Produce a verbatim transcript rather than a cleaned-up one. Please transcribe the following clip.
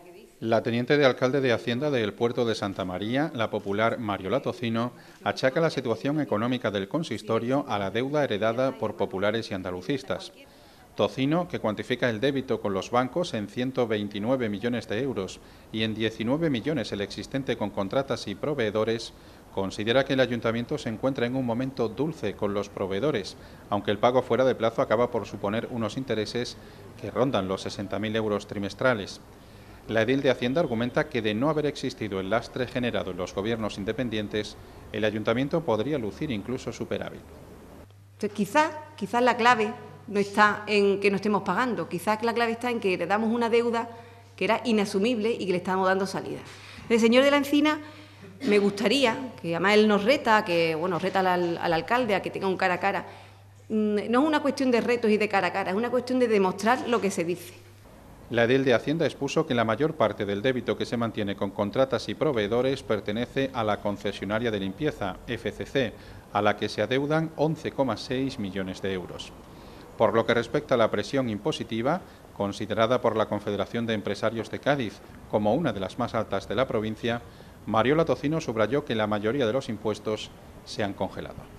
La teniente de alcalde de Hacienda del puerto de Santa María, la popular Mariola Tocino, achaca la situación económica del consistorio a la deuda heredada por populares y andalucistas. Tocino, que cuantifica el débito con los bancos en ciento veintinueve millones de euros y en diecinueve millones el existente con contratas y proveedores, considera que el ayuntamiento se encuentra en un momento dulce con los proveedores, aunque el pago fuera de plazo acaba por suponer unos intereses que rondan los sesenta mil euros trimestrales. La edil de Hacienda argumenta que de no haber existido el lastre generado en los gobiernos independientes, el ayuntamiento podría lucir incluso superávit. Entonces, quizás, quizás la clave no está en que no estemos pagando, quizás la clave está en que le damos una deuda que era inasumible y que le estamos dando salida. El señor de la Encina, me gustaría, que además él nos reta, que bueno, reta al, al alcalde a que tenga un cara a cara. No es una cuestión de retos y de cara a cara, es una cuestión de demostrar lo que se dice. La edil de Hacienda expuso que la mayor parte del débito que se mantiene con contratas y proveedores pertenece a la concesionaria de limpieza, F C C, a la que se adeudan once coma seis millones de euros. Por lo que respecta a la presión impositiva, considerada por la Confederación de Empresarios de Cádiz como una de las más altas de la provincia, Mariola Tocino subrayó que la mayoría de los impuestos se han congelado.